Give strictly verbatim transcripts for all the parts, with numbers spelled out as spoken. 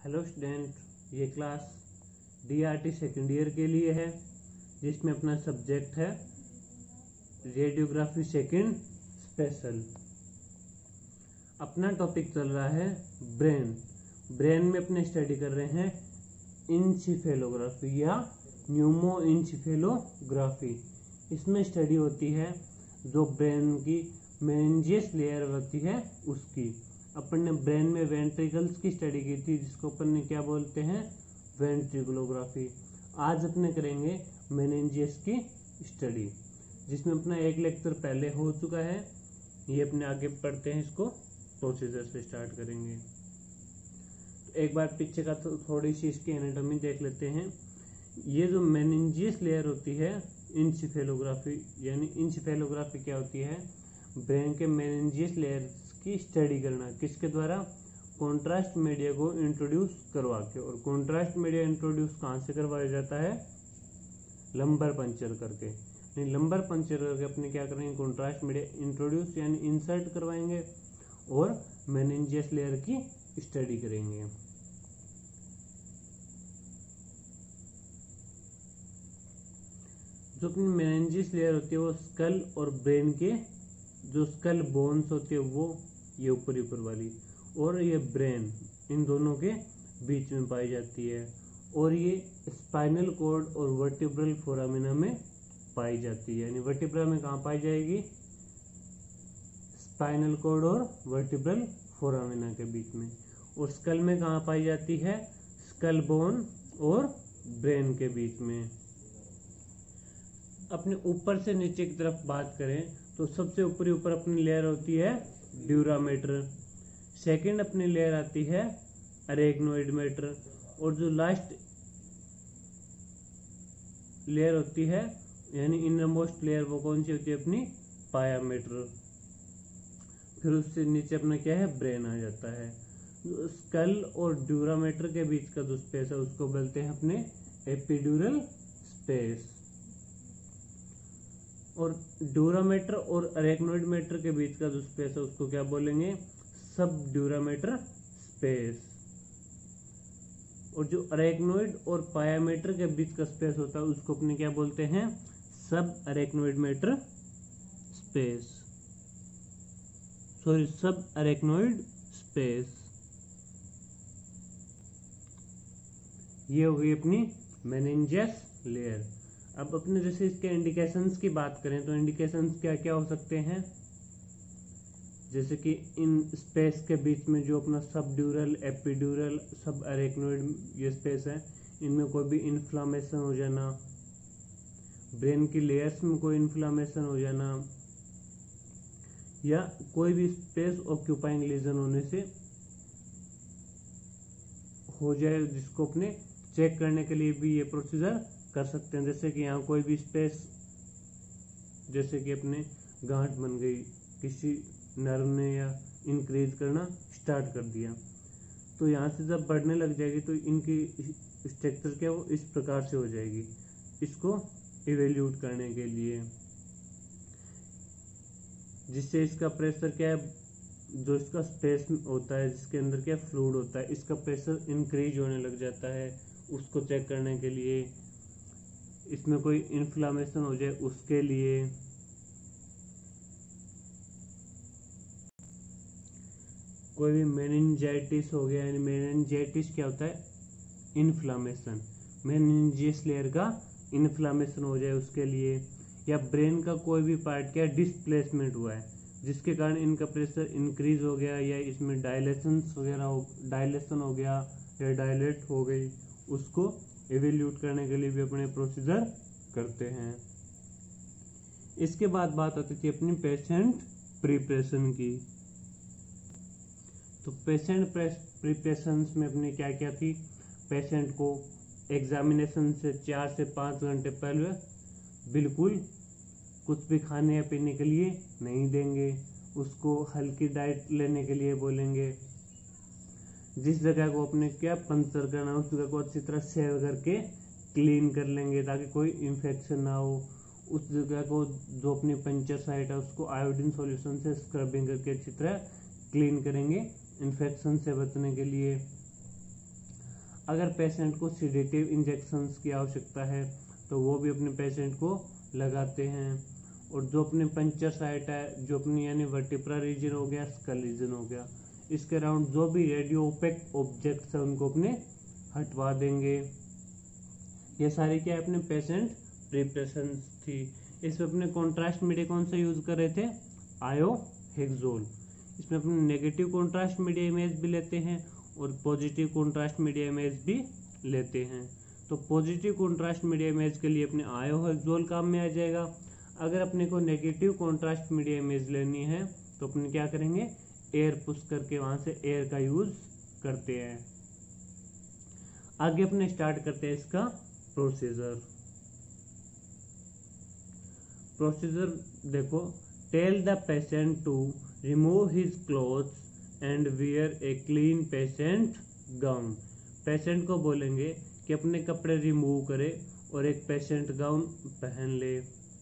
Hello student, ये class DRT second year के लिए है, जिसमें अपना सब्जेक्ट है रेडियोग्राफी सेकेंड स्पेशल। अपना टॉपिक चल रहा है ब्रेन। ब्रेन में अपने स्टडी कर रहे हैं इंसिफेलोग्राफी या न्यूमो इंसिफेलोग्राफी। इसमें स्टडी होती है जो ब्रेन की मेनिंजियस लेयर होती है उसकी। अपन ने ब्रेन में वेंट्रिकल्स की स्टडी की थी, जिसको अपन ने क्या बोलते हैं, वेंट्रिकुलोग्राफी। आज अपने करेंगे मेनिंजियस की स्टडी, जिसमें अपना एक लेक्चर पहले हो चुका है। ये अपने आगे पढ़ते हैं, इसको प्रोसीजर से स्टार्ट करेंगे। तो एक बार पीछे का तो थोड़ी सी इसकी एनाटॉमी देख लेते हैं। ये जो मेनिंजियस लेयर होती है इंसिफेलोग्राफी, यानी इंसिफेलोग्राफी क्या होती है, ब्रेन के मेनिंजियस लेयर की स्टडी करना। किसके द्वारा, कॉन्ट्रास्ट मीडिया को इंट्रोड्यूस करवा के। और कॉन्ट्रास्ट मीडिया इंट्रोड्यूस कहाँ से करवाया जाता है, लंबर पंचर करके। नहीं, लंबर पंचर करके अपने क्या करेंगे, कॉन्ट्रास्ट मीडिया इंट्रोड्यूस यानी इंसर्ट करवाएंगे और मेनिंजियस लेयर की स्टडी करेंगे। जो अपनी मेनिंजियस लेयर होती है वो स्कल और ब्रेन के जो स्कल बोन्स होती है वो ये ऊपर ऊपर वाली, और ये ब्रेन, इन दोनों के बीच में पाई जाती है। और ये स्पाइनल कॉर्ड और वर्टिब्रल फोरामिना में पाई जाती है। यानी वर्टिब्रा में कहाँ पाई जाएगी, स्पाइनल कॉर्ड और वर्टिब्रल फोरामिना के बीच में। और स्कल में कहाँ पाई जाती है, स्कल बोन और ब्रेन के बीच में। अपने ऊपर से नीचे की तरफ बात करें तो सबसे ऊपरी ऊपर अपनी लेयर होती है ड्यूरामेटर। सेकंड अपनी लेयर आती है अरेक्नोइड मैटर। और जो लास्ट लेयर होती है यानी इनरमोस्ट लेयर, वो कौन सी होती है, अपनी पायामेटर। फिर उससे नीचे अपना क्या है, ब्रेन आ जाता है। जो स्कल और ड्यूरामेटर के बीच का जो स्पेस है उसको बोलते हैं अपने एपिड्यूरल स्पेस। और ड्यूरामेटर और अरेक्नोइड मैटर के बीच का जो स्पेस है उसको क्या बोलेंगे, सब ड्यूरामेटर स्पेस। और जो अरेक्नोइड और पायामेटर के बीच का स्पेस होता है उसको अपने क्या बोलते हैं, sub arachnoid mater space, sorry sub arachnoid space. ये हो गई अपनी मेनिंजियस लेयर। अब अपने जैसे इसके इंडिकेशंस की बात करें तो इंडिकेशंस क्या क्या हो सकते हैं, जैसे कि इन स्पेस के बीच में जो अपना sub dural, epidural, sub arachnoid ये स्पेस है, इनमें कोई भी इन्फ्लामेशन हो जाना, ब्रेन की लेयर्स में कोई इन्फ्लामेशन हो जाना, या कोई भी स्पेस ऑक्यूपाइंग लीजन होने से हो जाए, जिसको अपने चेक करने के लिए भी ये प्रोसीजर कर सकते हैं। जैसे कि यहाँ कोई भी स्पेस, जैसे कि अपने गांठ बन गई, किसी नर्व ने या इंक्रीज करना स्टार्ट कर दिया, तो यहाँ से जब बढ़ने लग जाएगी तो इनकी स्ट्रक्चर क्या वो इस प्रकार से हो जाएगी। इसको इवेल्यूट करने के लिए, जिससे इसका प्रेशर क्या है, जो इसका स्पेस होता है जिसके अंदर क्या फ्लूइड होता है, इसका प्रेशर इंक्रीज होने लग जाता है। उसको चेक करने के लिए, इसमें कोई इन्फ्लामेशन हो जाए उसके लिए। कोई भी मेनिंजाइटिस हो गया, यानी मेनिंजाइटिस क्या होता है, इन्फ्लामेशन, मेनिंजियस लेयर का इन्फ्लामेशन हो जाए उसके लिए। या ब्रेन का कोई भी पार्ट क्या डिस्प्लेसमेंट हुआ है जिसके कारण इनका प्रेशर इंक्रीज हो गया, या इसमें डायलेशन वगैरह हो, डायलेशन हो गया या डायलेट हो गई, उसको इवेल्यूट करने के लिए भी अपने प्रोसीजर करते हैं। इसके बाद बात आती थी अपनी पेशेंट प्रिपरेशन की। तो पेशेंट प्रिपरेशन में अपने क्या क्या थी, पेशेंट को एग्जामिनेशन से चार से पाँच घंटे पहले बिल्कुल कुछ भी खाने या पीने के लिए नहीं देंगे। उसको हल्की डाइट लेने के लिए बोलेंगे। जिस जगह को अपने क्या पंचर करना, उस जगह को अच्छी तरह सेव करके क्लीन कर लेंगे ताकि कोई इन्फेक्शन ना हो। उस जगह को जो अपनी पंचर साइट है उसको आयोडीन सॉल्यूशन से स्क्रबिंग करके अच्छी तरह क्लीन करेंगे इन्फेक्शन से बचने के लिए। अगर पेशेंट को सीडेटिव इंजेक्शंस की आवश्यकता है तो वो भी अपने पेशेंट को लगाते हैं। और जो अपने पंचर साइट है, जो अपनी यानी वर्टिब्रा रीजन हो गया, स्कल रीजन हो गया, इसके अराउंड जो भी रेडियो ओपेक ऑब्जेक्ट्स है उनको अपने हटवा देंगे। ये सारी क्या है अपने पेशेंट प्रिपरेशंस थी। इसमें अपने कॉन्ट्रास्ट मीडिया कौन सा यूज कर रहे थे, आयोहेक्सोल। इसमें अपने नेगेटिव कॉन्ट्रास्ट मीडिया इमेज भी लेते हैं और पॉजिटिव कॉन्ट्रास्ट मीडिया इमेज भी लेते हैं। तो पॉजिटिव कॉन्ट्रास्ट मीडिया इमेज के लिए अपने आयोहेक्सोल काम में आ जाएगा। अगर अपने को नेगेटिव कॉन्ट्रास्ट मीडिया इमेज लेनी है तो अपने क्या करेंगे, एयर पुश करके वहां से एयर का यूज करते हैं। आगे अपने स्टार्ट करते हैं इसका प्रोसीजर। प्रोसीजर देखो, tell the patient to remove his clothes and wear a clean patient gown. Patient को बोलेंगे कि अपने कपड़े रिमूव करे और एक पेशेंट गाउन पहन ले।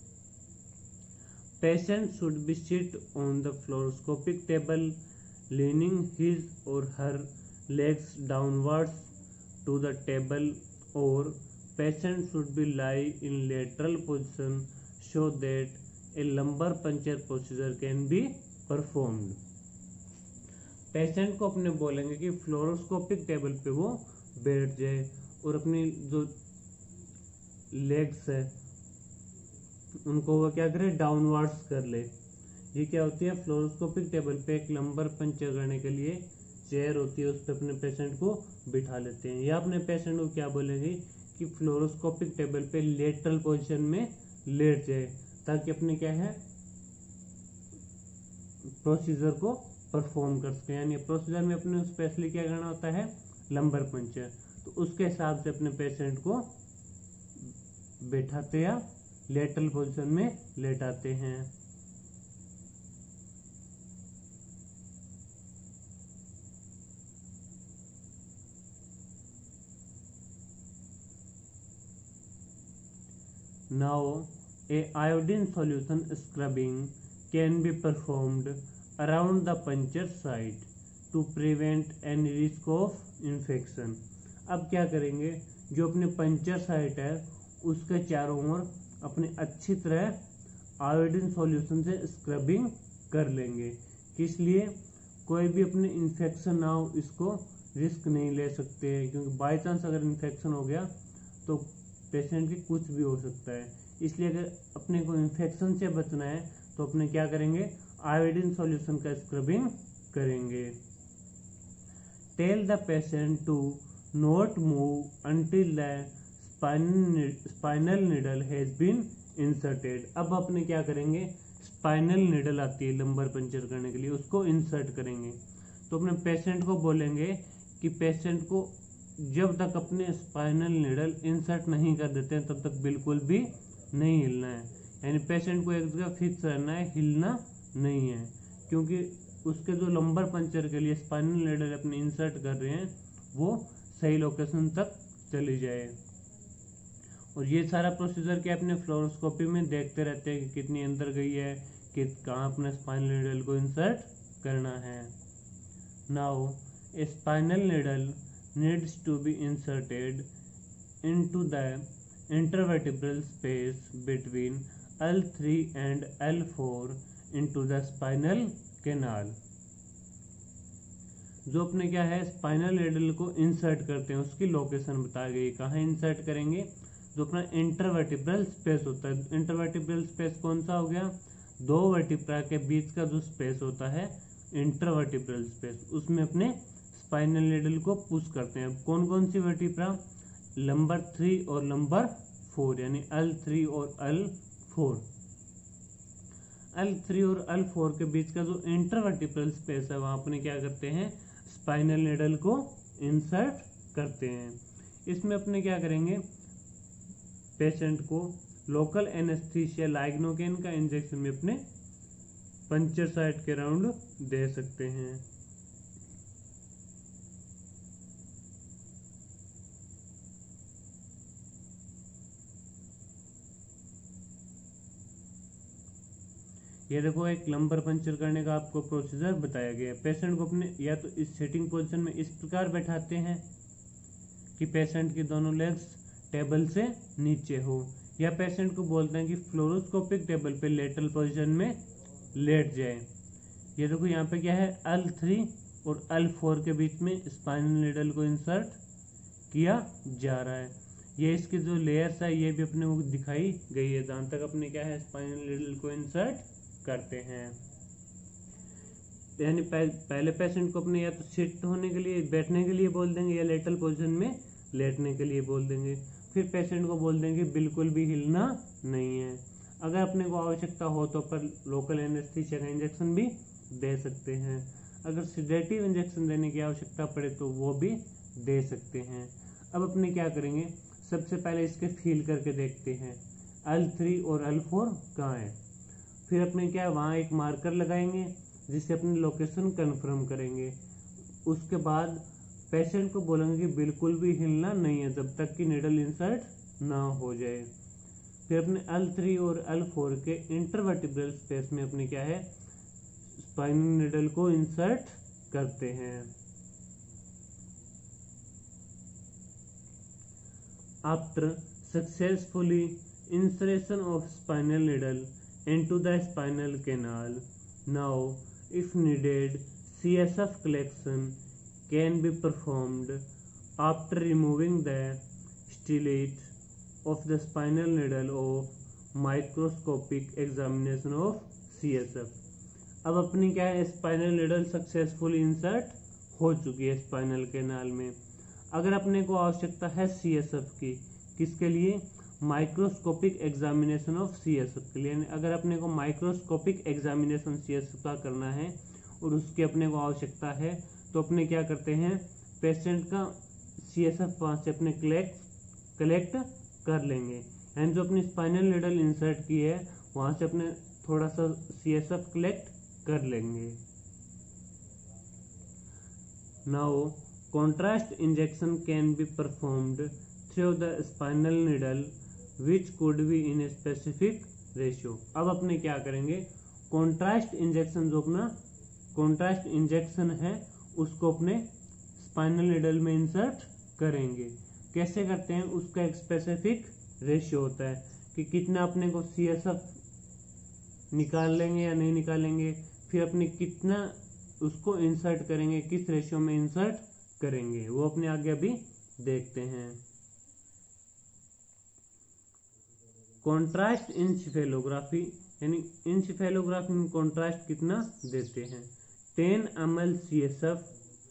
Patient should be sit on the fluoroscopic table leaning his or her legs downwards to the table, or patient should be lie in lateral position so that a lumbar puncture procedure can be performed. Patient को अपने बोलेंगे कि fluoroscopic table पे वो बैठ जाए और अपनी जो लेग्स है उनको वो क्या करे, डाउनवर्ड्स कर ले। ये क्या होती है, फ्लोरोस्कोपिक टेबल पे एक लंबर पंचर करने के लिए चेयर होती है, उस पर अपने पेशेंट को बिठा लेते हैं। या अपने पेशेंट को क्या बोलेंगे कि फ्लोरोस्कोपिक टेबल पे लेटरल पोजीशन में लेट जाए ताकि अपने क्या है प्रोसीजर को परफॉर्म कर सके। यानी प्रोसीजर में अपने स्पेशली क्या करना होता है, लंबर पंचर। तो उसके हिसाब से अपने पेशेंट को बैठाते या लेटरल पोजीशन में लेटाते हैं। Now, a iodine solution scrubbing can be performed around the puncture site to prevent any risk of infection. अब क्या करेंगे, जो अपने पंचर साइट है उसके चारों ओर अपने अच्छी तरह आयोडीन सॉल्यूशन से स्क्रबिंग कर लेंगे। किस लिए, कोई भी अपने इन्फेक्शन ना हो, इसको रिस्क नहीं ले सकते हैं क्योंकि बाय चांस अगर इन्फेक्शन हो गया तो पेशेंट की कुछ भी हो सकता है। इसलिए अगर अपने को इन्फेक्शन से बचना है तो अपने क्या करेंगे, आयोडीन सॉल्यूशन का स्क्रबिंग करेंगे। Tell the patient to not move until the spinal needle has been inserted. अब अपने क्या करेंगे, स्पाइनल निडल आती है लंबर पंचर करने के लिए, उसको इंसर्ट करेंगे। तो अपने पेशेंट को बोलेंगे कि पेशेंट को जब तक अपने स्पाइनल निडल इंसर्ट नहीं कर देते हैं तब तक बिल्कुल भी नहीं हिलना है। यानी पेशेंट को एक जगह फिक्स रहना है, हिलना नहीं है, क्योंकि उसके जो लंबर पंचर के लिए स्पाइनल निडल अपने इंसर्ट कर रहे हैं वो सही लोकेशन तक चली जाए। और ये सारा प्रोसीजर क्या अपने फ्लोरोस्कोपी में देखते रहते हैं कि कितनी अंदर गई है, कि कहाँ अपने स्पाइनल निडल को इंसर्ट करना है। Now a spinal needle needs to be inserted into the intervertebral space between L three and L four into the spinal canal। जो अपने क्या है स्पाइनल निडल को इंसर्ट करते हैं उसकी लोकेशन बताई गई, कहाँ इंसर्ट करेंगे, जो अपना इंटरवर्टिब्रल स्पेस होता है। इंटरवर्टिब्रल स्पेस कौन सा हो गया, दो वर्टिब्रा के बीच का जो स्पेस होता है इंटरवर्टिब्रल स्पेस, उसमें अपने स्पाइनल निडल को पुश करते हैं। कौन कौन सी वर्टिब्रा, लंबर थ्री और लंबर फोर, यानी एल थ्री और एल फोर। एल थ्री और एल फोर के बीच का जो इंटरवर्टिब्रल स्पेस है वहां अपने क्या करते हैं, स्पाइनल निडल को इंसर्ट करते हैं। इसमें अपने क्या करेंगे, पेशेंट को लोकल एनेस्थीसिया लाइग्नोकेन का इंजेक्शन में अपने पंचर साइट के राउंड दे सकते हैं। ये देखो एक लंबर पंचर करने का आपको प्रोसीजर बताया गया है। पेशेंट को अपने या तो इस सिटिंग पोजीशन में इस प्रकार बैठाते हैं कि पेशेंट की दोनों लेग्स टेबल से नीचे हो, या पेशेंट को बोलते हैं कि फ्लोरोस्कोपिक टेबल पे लेटरल पोजीशन में लेट जाए। ये देखो यहाँ पे क्या है, एल थ्री और एल फोर के बीच में स्पाइनल नीडल को इंसर्ट किया जा रहा है। ये इसकी जो लेयर्स है ये भी अपने को दिखाई गई है, जहाँ तक अपने क्या है स्पाइनल नीडल को इंसर्ट करते हैं। यानी पहले पेशेंट को अपने या तो सिट होने के लिए, बैठने के लिए बोल देंगे, या लेटरल पोजीशन में लेटने के लिए बोल देंगे। फिर पेशेंट को बोल देंगे बिल्कुल भी हिलना नहीं है। अगर अपने को आवश्यकता हो तो पर लोकल एनेस्थीसिया का इंजेक्शन भी दे सकते हैं। अगर सिडेटिव इंजेक्शन देने की आवश्यकता पड़े तो वो भी दे सकते हैं। अब अपने क्या करेंगे, सबसे पहले इसके फील करके देखते हैं एल थ्री और एल फोर कहाँ है। फिर अपने क्या वहाँ एक मार्कर लगाएंगे जिससे अपनी लोकेशन कंफर्म करेंगे। उसके बाद पेशेंट को बोलेंगे कि बिल्कुल भी हिलना नहीं है जब तक कि निडल इंसर्ट ना हो जाए। फिर अपने एल थ्री और एल फोर के इंटरवर्टिब्रल स्पेस में अपने क्या है स्पाइनल निडल को इंसर्ट करते हैं। After successfully insertion of spinal needle into the spinal canal, now if needed C S F collection can be performed after removing the stellate of the spinal needle of microscopic examination of C S F। अब अपनी क्या है spinal needle successfully insert हो चुकी है spinal canal में। अगर अपने को आवश्यकता है C S F की, किसके लिए, microscopic examination of C S F के लिए। अगर अपने को microscopic examination C S F का करना है और उसकी अपने को आवश्यकता है तो अपने क्या करते हैं, पेशेंट का सी एस एफ वहाँ से अपने कलेक्ट कलेक्ट कर लेंगे। एंड जो अपनी स्पाइनल नीडल इंसर्ट की है वहाँ से अपने थोड़ा सा सी एस एफ कलेक्ट कर लेंगे। Now contrast injection can be performed through the spinal needle which could be in a specific ratio. अब अपने क्या करेंगे, कॉन्ट्रास्ट इंजेक्शन जो अपना कॉन्ट्रास्ट इंजेक्शन है उसको अपने स्पाइनल नीडल में इंसर्ट करेंगे। कैसे करते हैं, उसका एक स्पेसिफिक रेशियो होता है कि कितना अपने को सी एस एफ निकाल लेंगे या नहीं निकालेंगे, फिर अपने कितना उसको इंसर्ट करेंगे, किस रेशियो में इंसर्ट करेंगे, वो अपने आगे अभी देखते हैं। कॉन्ट्रास्ट इंसेफेलोग्राफी, यानी इंसेफेलोग्राफी में कॉन्ट्रास्ट कितना देते हैं, ten M L C S F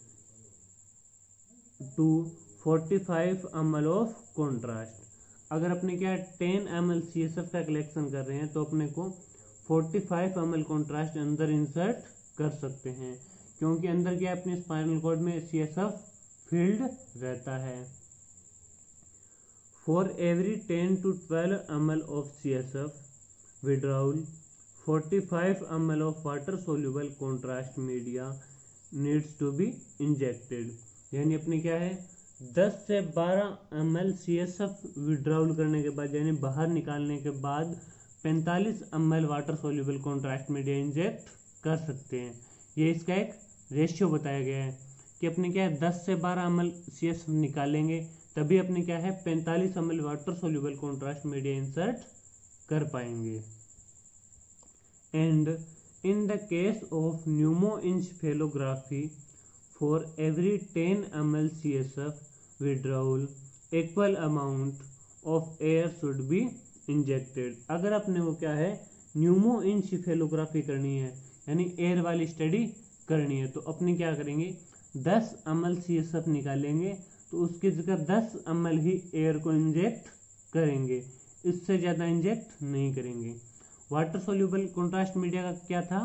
to forty five M L of contrast. अगर अपने क्या ten M L C S F का कलेक्शन कर रहे हैं तो अपने को forty five M L contrast अंदर इंसर्ट कर सकते हैं, क्योंकि अंदर क्या अपने स्पाइनल कॉर्ड में सी एस एफ फील्ड रहता है। For every ten to twelve milliliters of C S F withdrawal, forty-five milliliters of water-soluble contrast media needs to be injected। यानी अपने क्या है दस से बारह M L C S F withdrawal करने के बाद, यानी बाहर निकालने के बाद पैंतालीस M L water soluble contrast media inject कर सकते हैं। ये इसका एक रेशियो बताया गया है कि अपने क्या है दस से बारह M L C S F निकालेंगे तभी अपने क्या है पैंतालीस M L water soluble contrast media insert कर पाएंगे। And in the case of pneumoencephalography for every ten M L C S F withdrawal equal amount of air should be injected. अगर अपने को क्या है न्यूमोइंसेफेलोग्राफी करनी है, यानी एयर वाली स्टडी करनी है, तो अपने क्या करेंगे दस M L C S F निकालेंगे तो उसकी जगह दस एम एल ही एयर को इंजेक्ट करेंगे, इससे ज़्यादा इंजेक्ट नहीं करेंगे। वाटर सोल्यूबल कॉन्ट्रास्ट मीडिया का क्या था,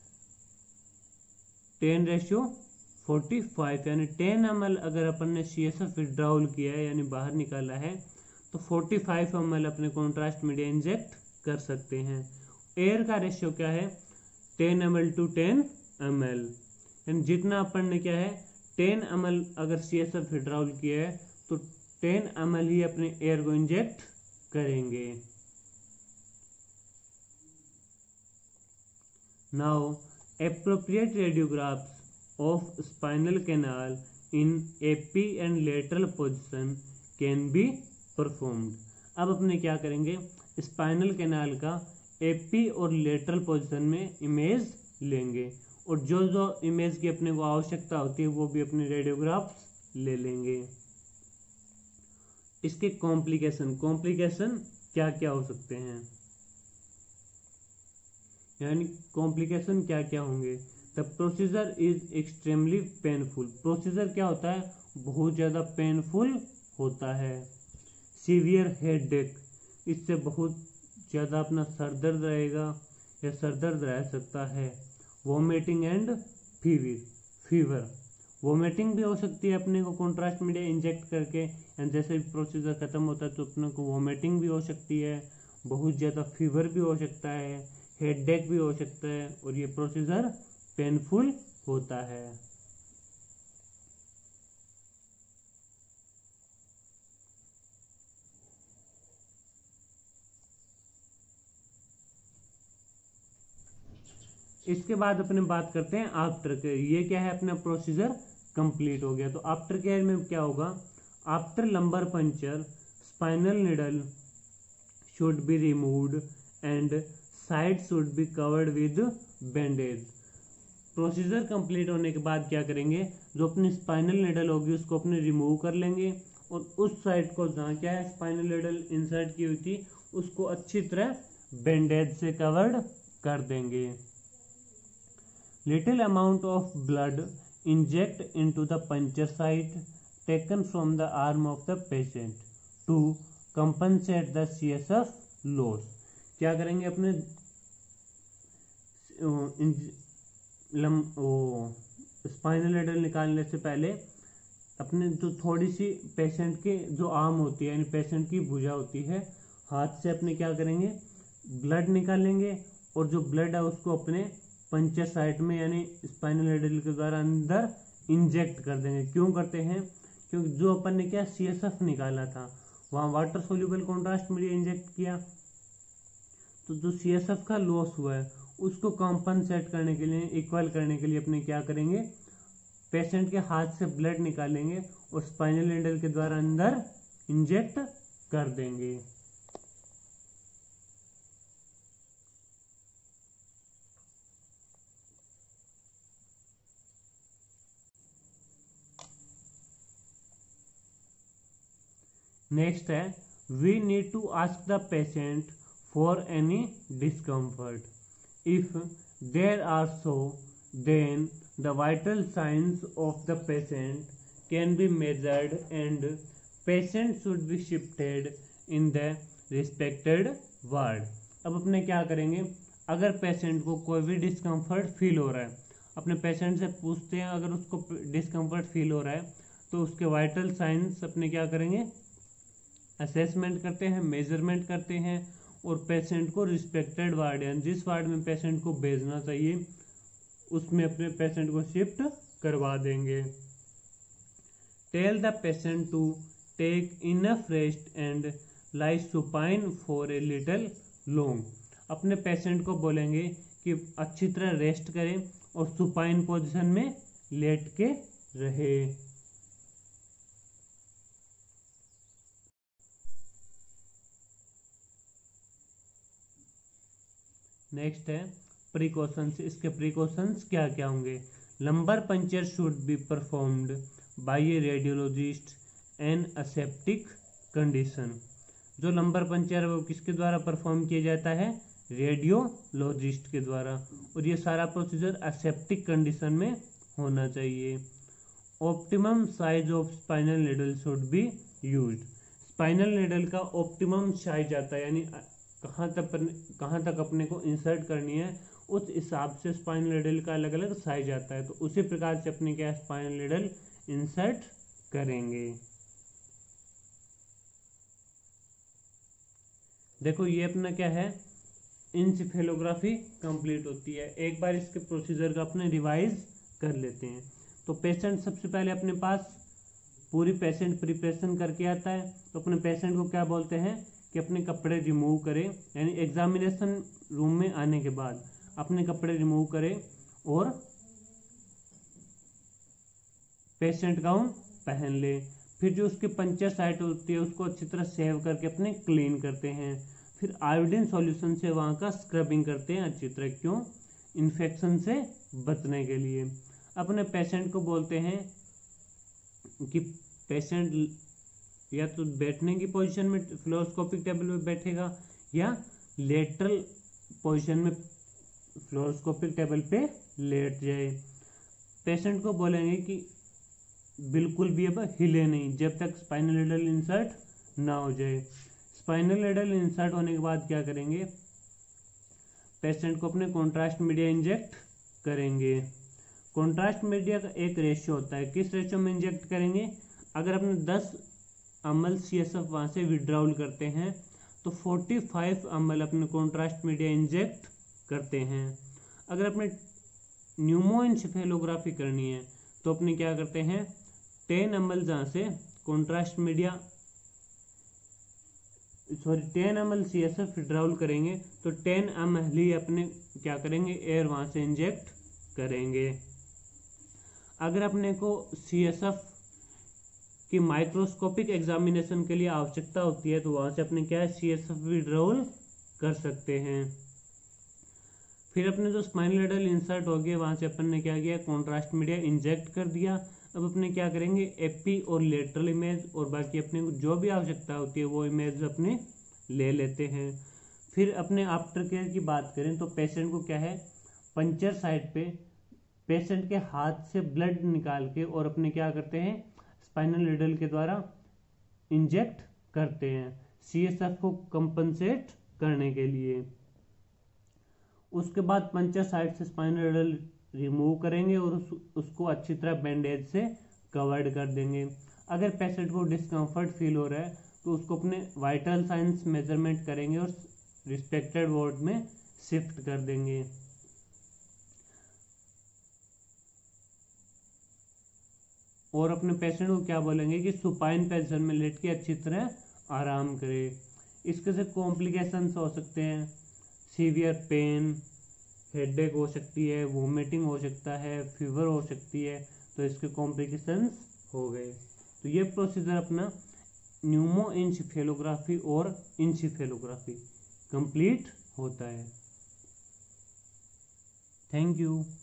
टेन रेशियो फोर्टी फाइव, यानी टेन एम एल अगर अपन ने सी एस एफ विड्रॉल किया है यानी बाहर निकाला है तो फोर्टी फाइव एम एल अपने कॉन्ट्रास्ट मीडिया इंजेक्ट कर सकते हैं। एयर का रेशियो क्या है ten M L to ten M L, यानी जितना अपन ने क्या है टेन एम एल अगर सी एस एफ विड्रॉल किया है तो टेन एम एल ही अपने एयर को इंजेक्ट करेंगे। Now appropriate radiographs of spinal canal in AP and lateral position can be performed. अब अपने क्या करेंगे, स्पाइनल कैनाल का एपी और लेटरल पोजिशन में इमेज लेंगे और जो जो इमेज की अपने को आवश्यकता होती है वो भी अपने रेडियोग्राफ्स ले लेंगे। इसके कॉम्प्लिकेशन कॉम्प्लिकेशन क्या क्या हो सकते हैं, यानी कॉम्प्लिकेशन क्या क्या होंगे। The procedure is extremely painful. Procedure क्या होता है, बहुत ज़्यादा पेनफुल होता है। सीवियर हेडेक, इससे बहुत ज़्यादा अपना सर दर्द रहेगा या सर दर्द रह सकता है। Vomiting and fever fever vomiting भी हो सकती है अपने को कॉन्ट्रास्ट मीडिया इंजेक्ट करके, एंड जैसे प्रोसीजर खत्म होता है तो अपने को वोमिटिंग भी हो सकती है, बहुत ज़्यादा फीवर भी हो सकता है, हेडेक भी हो सकता है और ये प्रोसीजर पेनफुल होता है। इसके बाद अपने बात करते हैं आफ्टर केयर। ये क्या है, अपना प्रोसीजर कंप्लीट हो गया। तो आफ्टर केयर में क्या होगा, after lumbar puncture spinal needle should be removed and side should be covered with bandage. Procedure complete होने के बाद क्या करेंगे, जो अपनी स्पाइनल निडल होगी उसको अपने रिमूव कर लेंगे और उस साइड को जहाँ क्या है स्पाइनल निडल इंसर्ट की हुई थी उसको अच्छी तरह बैंडेज से कवर्ड कर देंगे। Little amount of blood inject into the puncture site taken from the arm of the patient to compensate the C S F loss। क्या करेंगे, अपने स्पाइनल निडल निकालने से पहले अपने जो थोड़ी सी पेशेंट के जो आर्म होती है यानी पेशेंट की भुजा होती है, हाथ से अपने क्या करेंगे ब्लड निकालेंगे और जो ब्लड है उसको अपने पंचर साइट में यानी स्पाइनल निडल के द्वारा अंदर इंजेक्ट कर देंगे। क्यों करते हैं, क्योंकि जो अपन ने क्या सीएसएफ निकाला था वहाँ water soluble contrast media inject किया, तो जो सीएसएफ का लॉस हुआ है उसको कॉम्पनसेट करने के लिए, इक्वल करने के लिए अपने क्या करेंगे, पेशेंट के हाथ से ब्लड निकालेंगे और स्पाइनल निडल के द्वारा अंदर इंजेक्ट कर देंगे। नेक्स्ट है, we need to ask the patient for any discomfort. If there are so then the vital signs of the patient can be measured and patient should be shifted in the respected ward. अब अपने क्या करेंगे, अगर patient को कोई भी discomfort feel हो रहा है, अपने पेशेंट से पूछते हैं अगर उसको डिस्कम्फर्ट फील हो रहा है तो उसके वाइटल साइंस अपने क्या करेंगे, असेसमेंट करते हैं, मेजरमेंट करते हैं और पेशेंट को रिस्पेक्टेड वार्ड यानी जिस वार्ड में पेशेंट को भेजना चाहिए उसमें अपने पेशेंट को शिफ्ट करवा देंगे। Tell the patient to take enough rest and lie supine for a little long. अपने पेशेंट को बोलेंगे कि अच्छी तरह रेस्ट करें और सुपाइन पोजीशन में लेट के रहे। नेक्स्ट है प्रिकॉशंस। इसके प्रिकॉशंस क्या क्या होंगे, lumbar puncture should be performed by a radiologist an aseptic condition. जो लंबर पंचर है वो किसके द्वारा परफॉर्म किया जाता है, रेडियोलॉजिस्ट के द्वारा, और ये सारा प्रोसीजर असेप्टिक कंडीशन में होना चाहिए। Optimum size of spinal needle should be used. Spinal needle का ऑप्टिमम साइज आता है यानी कहाँ तक कहाँ तक अपने को इंसर्ट करनी है उस हिसाब से स्पाइनल निडल का अलग अलग साइज आता है, तो उसी प्रकार से अपने क्या स्पाइनल निडल इंसर्ट करेंगे। देखो ये अपना क्या है, इंसेफेलोग्राफी कंप्लीट होती है। एक बार इसके प्रोसीजर का अपने रिवाइज कर लेते हैं। तो पेशेंट सबसे पहले अपने पास पूरी पेशेंट प्रिपरेशन करके आता है, तो अपने पेशेंट को क्या बोलते हैं कि अपने कपड़े रिमूव करें, यानी एग्जामिनेशन रूम में आने के बाद अपने कपड़े रिमूव करें और पेशेंट गाउन पहन ले। फिर जो उसकी पंचर साइट होती है उसको अच्छी तरह सेव करके अपने क्लीन करते हैं। फिर आयोडीन सॉल्यूशन से वहाँ का स्क्रबिंग करते हैं अच्छी तरह, क्यों? इन्फेक्शन से बचने के लिए। अपने पेशेंट को बोलते हैं कि पेशेंट या तो बैठने की पोजीशन में फ्लोरोस्कोपिक टेबल पे बैठेगा या लेटरल पोजीशन में फ्लोरोस्कोपिक टेबल पे लेट जाए। पेशेंट को बोलेंगे कि बिल्कुल भी अब हिले नहीं जब तक स्पाइनल लीडल इंसर्ट ना हो जाए। स्पाइनल लीडल इंसर्ट होने के बाद क्या करेंगे? पेशेंट को अपने कॉन्ट्रास्ट मीडिया इंजेक्ट करेंगे। कॉन्ट्रास्ट मीडिया का एक रेशियो होता है, किस रेशियो में इंजेक्ट करेंगे? अगर अपने दस M L C S F वहाँ से विड्राउल करते हैं तो पैंतालीस एम एल अपने कॉन्ट्रास्ट मीडिया इंजेक्ट करते हैं। अगर अपने न्यूमोएन्सेफेलोग्राफी करनी है तो अपने क्या करते हैं? टेन एम एल जहाँ से contrast media sorry ten M L C S F withdrawal करेंगे तो टेन एम एल ही अपने क्या करेंगे? एयर वहाँ से इंजेक्ट करेंगे। अगर अपने को सी एस एफ की माइक्रोस्कोपिक एग्जामिनेशन के लिए आवश्यकता होती है तो वहाँ से अपने क्या है? सी एस एफ विड्राउल कर सकते हैं। फिर अपने जो स्पाइनल लीडल इंसर्ट हो गया वहाँ से अपन ने क्या किया? कॉन्ट्रास्ट मीडिया इंजेक्ट कर दिया। अब अपने क्या करेंगे? एपी और लेटरल इमेज और बाकी अपने को जो भी आवश्यकता होती है वो इमेज अपने ले लेते हैं। फिर अपने आफ्टर केयर की बात करें तो पेशेंट को क्या है? पंचर साइट पे पेशेंट के हाथ से ब्लड निकाल के और अपने क्या करते हैं? स्पाइनल लीडल के द्वारा इंजेक्ट करते हैं सीएसएफ को कंपनसेट करने के लिए। उसके बाद पंचर साइट से स्पाइनल लीडल रिमूव करेंगे और उस, उसको अच्छी तरह बैंडेज से कवर्ड कर देंगे। अगर पेशेंट को डिस्कम्फर्ट फील हो रहा है तो उसको अपने वाइटल साइंस मेजरमेंट करेंगे और रिस्पेक्टेड वार्ड में शिफ्ट कर देंगे। और अपने पेशेंट को क्या बोलेंगे कि सुपाइन पोजीशन में लेट के अच्छी तरह आराम करे। इसके से कॉम्प्लिकेशंस हो सकते हैं, सीवियर पेन, हेडेक हो सकती है, वोमिटिंग हो सकता है, फीवर हो सकती है, तो इसके कॉम्प्लिकेशंस हो गए। तो ये प्रोसीजर अपना न्यूमोएन्सेफेलोग्राफी और एन्सेफेलोग्राफी कंप्लीट होता है। Thank you.